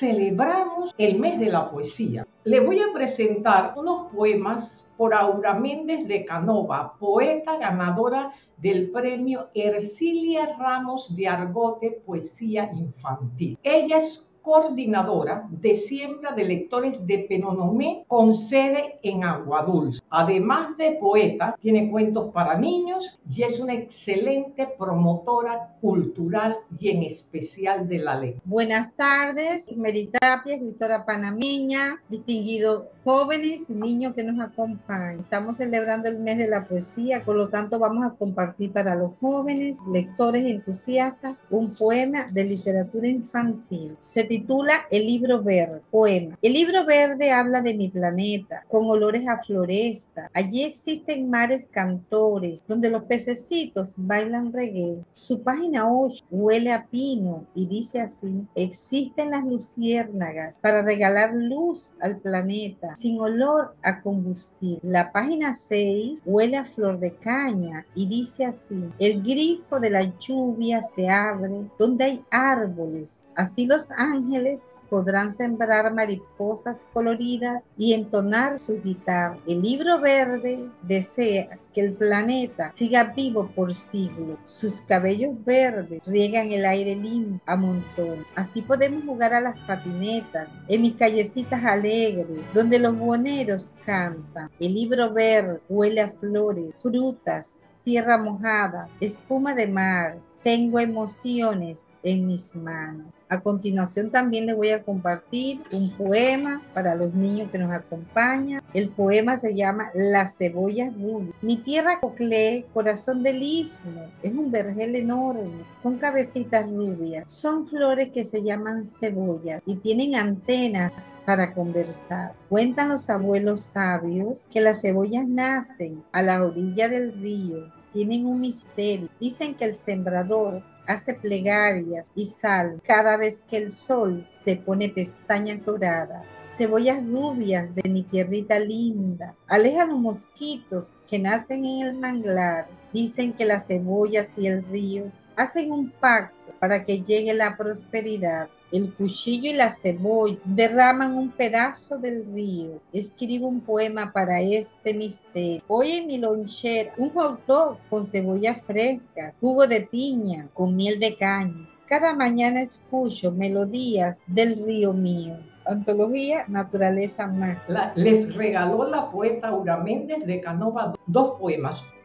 celebramos el mes de la poesía. Le voy a presentar unos poemas por Aura Méndez de Canova, poeta ganadora del premio Ercilia Ramos de Argote Poesía Infantil. Ella es coordinadora de siembra de lectores de Penonomé con sede en Aguadulce. Además de poeta, tiene cuentos para niños y es una excelente promotora cultural y en especial de la lengua. Buenas tardes, Meritapia, escritora panameña, distinguidos jóvenes y niños que nos acompañan. Estamos celebrando el mes de la poesía, por lo tanto vamos a compartir para los jóvenes, lectores entusiastas, un poema de literatura infantil. Se titula El libro verde, poema. El libro verde habla de mi planeta, con olores a floresta. Allí existen mares cantores, donde los pececitos bailan reggae. Su página 8 huele a pino y dice así: existen las luciérnagas para regalar luz al planeta sin olor a combustible. La página 6 huele a flor de caña y dice así: el grifo de la lluvia se abre donde hay árboles. Así los ángeles podrán sembrar mariposas coloridas y entonar su guitarra. El libro verde desea que el planeta siga vivo por siglos. Sus cabellos verdes riegan el aire limpio a montón. Así podemos jugar a las patinetas en mis callecitas alegres, donde los buhoneros cantan. El libro verde huele a flores, frutas, tierra mojada, espuma de mar. Tengo emociones en mis manos. A continuación también les voy a compartir un poema para los niños que nos acompañan. El poema se llama Las cebollas rubias. Mi tierra Coclé, corazón del istmo, es un vergel enorme con cabecitas rubias. Son flores que se llaman cebollas y tienen antenas para conversar. Cuentan los abuelos sabios que las cebollas nacen a la orilla del río. Tienen un misterio. Dicen que el sembrador hace plegarias y sal cada vez que el sol se pone pestaña dorada. Cebollas rubias de mi tierrita linda, alejan los mosquitos que nacen en el manglar. Dicen que las cebollas y el río hacen un pacto para que llegue la prosperidad. El cuchillo y la cebolla derraman un pedazo del río. Escribo un poema para este misterio. Hoy en mi lonchera, un hot dog con cebolla fresca, jugo de piña con miel de caña. Cada mañana escucho melodías del río mío. Antología Naturaleza Mágica. Les regaló la poeta Aura Méndez de Canova dos poemas.